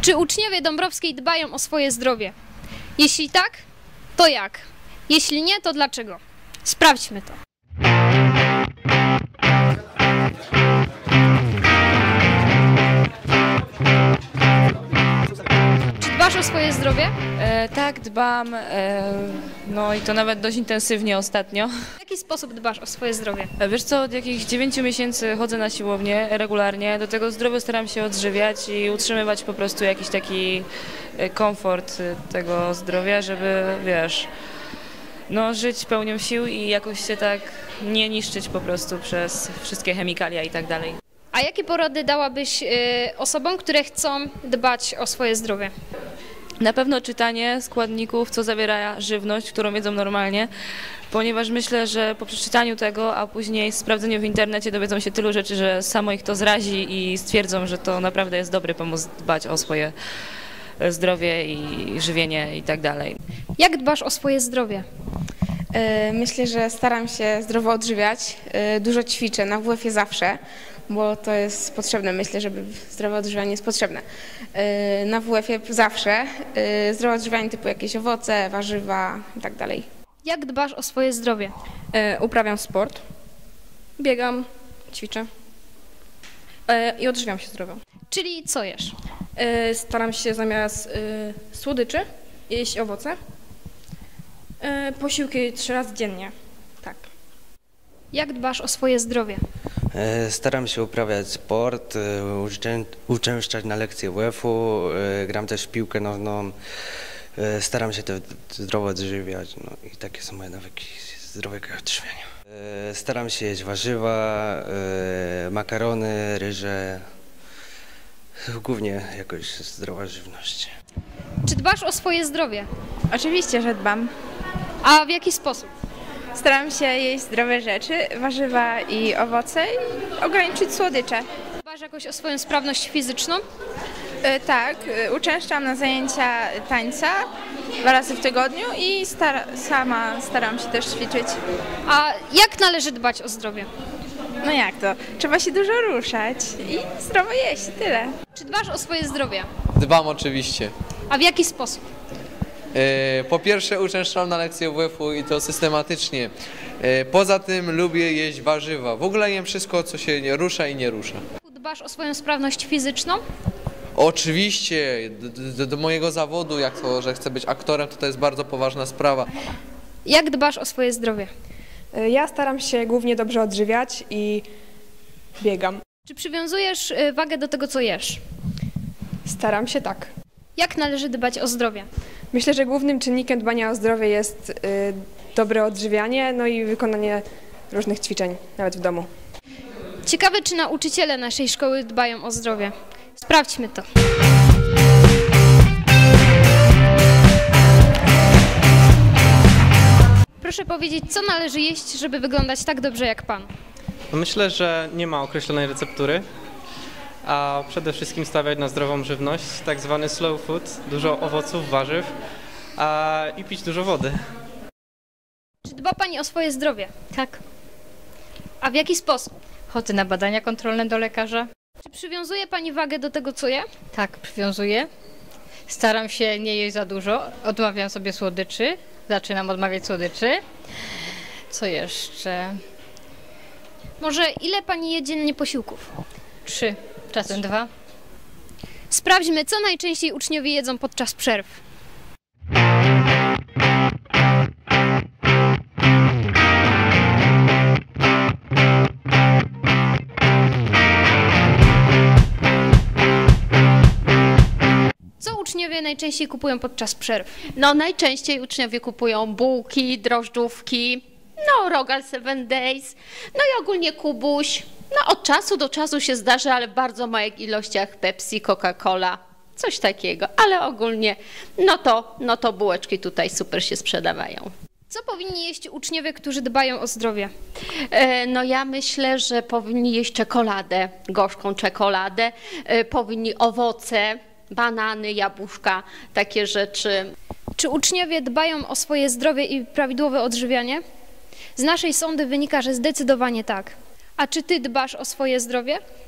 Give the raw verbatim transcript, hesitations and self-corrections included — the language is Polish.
Czy uczniowie Dąbrowskiej dbają o swoje zdrowie? Jeśli tak, to jak? Jeśli nie, to dlaczego? Sprawdźmy to. Czy dbasz o swoje zdrowie? E, tak, dbam, e, no i to nawet dość intensywnie ostatnio. W jaki sposób dbasz o swoje zdrowie? E, wiesz co, od jakichś dziewięciu miesięcy chodzę na siłownię regularnie, do tego zdrowo staram się odżywiać i utrzymywać po prostu jakiś taki e, komfort e, tego zdrowia, żeby, wiesz, no żyć pełnią sił i jakoś się tak nie niszczyć po prostu przez wszystkie chemikalia i tak dalej. A jakie porady dałabyś y, osobom, które chcą dbać o swoje zdrowie? Na pewno czytanie składników, co zawiera żywność, którą jedzą normalnie, ponieważ myślę, że po przeczytaniu tego, a później sprawdzeniu w internecie dowiedzą się tylu rzeczy, że samo ich to zrazi i stwierdzą, że to naprawdę jest dobry pomysł dbać o swoje zdrowie i żywienie i tak dalej. Jak dbasz o swoje zdrowie? Myślę, że staram się zdrowo odżywiać, dużo ćwiczę, na W F-ie zawsze, bo to jest potrzebne, myślę, żeby zdrowe odżywianie jest potrzebne. Na W F-ie zawsze zdrowe odżywianie typu jakieś owoce, warzywa i tak dalej. Jak dbasz o swoje zdrowie? E, uprawiam sport, biegam, ćwiczę e, i odżywiam się zdrowo. Czyli co jesz? E, staram się zamiast e, słodyczy jeść owoce. E, posiłki trzy razy dziennie, tak. Jak dbasz o swoje zdrowie? Staram się uprawiać sport, uczę, uczęszczać na lekcje W F-u, gram też w piłkę nożną, staram się też zdrowo odżywiać, no i takie są moje nawyki zdrowego odżywiania. Staram się jeść warzywa, makarony, ryże, głównie jakoś zdrowa żywność. Czy dbasz o swoje zdrowie? Oczywiście, że dbam. A w jaki sposób? Staram się jeść zdrowe rzeczy, warzywa i owoce i ograniczyć słodycze. Dbasz jakoś o swoją sprawność fizyczną? E, tak, e, uczęszczam na zajęcia tańca dwa razy w tygodniu i stara, sama staram się też ćwiczyć. A jak należy dbać o zdrowie? No jak to? Trzeba się dużo ruszać i zdrowo jeść, tyle. Czy dbasz o swoje zdrowie? Dbam oczywiście. A w jaki sposób? Po pierwsze uczęszczam na lekcje W F-u i to systematycznie. Poza tym lubię jeść warzywa. W ogóle jem wszystko, co się nie rusza i nie rusza. Dbasz o swoją sprawność fizyczną? Oczywiście, do, do mojego zawodu, jak to, że chcę być aktorem, to to jest bardzo poważna sprawa. Jak dbasz o swoje zdrowie? Ja staram się głównie dobrze odżywiać i biegam. Czy przywiązujesz y, wagę do tego, co jesz? Staram się tak. Jak należy dbać o zdrowie? Myślę, że głównym czynnikiem dbania o zdrowie jest y, dobre odżywianie, no i wykonanie różnych ćwiczeń, nawet w domu. Ciekawe, czy nauczyciele naszej szkoły dbają o zdrowie. Sprawdźmy to. Proszę powiedzieć, co należy jeść, żeby wyglądać tak dobrze jak pan? Myślę, że nie ma określonej receptury, a przede wszystkim stawiać na zdrową żywność, tak zwany slow food, dużo owoców, warzyw a, i pić dużo wody. Czy dba pani o swoje zdrowie? Tak. A w jaki sposób? Chodzę na badania kontrolne do lekarza. Czy przywiązuje pani wagę do tego, co je? Tak, przywiązuję. Staram się nie jeść za dużo. Odmawiam sobie słodyczy. Zaczynam odmawiać słodyczy. Co jeszcze? Może ile pani je dziennie posiłków? Trzy, czasem dwa. Sprawdźmy, co najczęściej uczniowie jedzą podczas przerw. Co uczniowie najczęściej kupują podczas przerw? No najczęściej uczniowie kupują bułki, drożdżówki, no Rogal Seven Days, no i ogólnie Kubuś. No od czasu do czasu się zdarzy, ale w bardzo małych ilościach Pepsi, Coca-Cola, coś takiego. Ale ogólnie no to, no to bułeczki tutaj super się sprzedawają. Co powinni jeść uczniowie, którzy dbają o zdrowie? E, no ja myślę, że powinni jeść czekoladę, gorzką czekoladę, e, powinni owoce, banany, jabłuszka, takie rzeczy. Czy uczniowie dbają o swoje zdrowie i prawidłowe odżywianie? Z naszej sądy wynika, że zdecydowanie tak. A czy ty dbasz o swoje zdrowie?